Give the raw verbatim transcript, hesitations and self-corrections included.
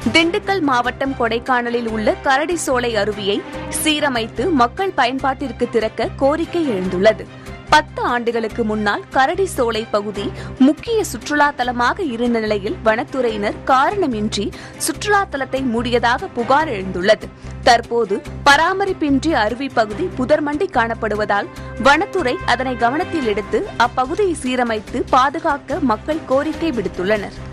திண்டுக்கல் மாவட்டம் கொடைக்கானலில் உள்ள கரடிசோலை அருவியை சீரமைத்து மக்கள் பயன்பாட்டிற்கு திறக்க கோரிக்கை எழுந்துள்ளது. பத்து ஆண்டுகளுக்கு முன்னால் கரடிசோலை பகுதி முக்கிய சுற்றுலா தலமாக இருந்த நிலையில் வனத்துறையினர் காரணமின்றி சுற்றுலா தலத்தை மூடியதாக புகார் எழுந்துள்ளது. தற்போது பராமரிப்பின்றி அருவி பகுதி புதர்மண்டி காணப்படுவதால் வனத்துறை அதனை கவனத்தில் எடுத்து அப்பகுதியை சீரமைத்து பாதுகாக்க மக்கள் கோரிக்கை விடுத்துள்ளனர்.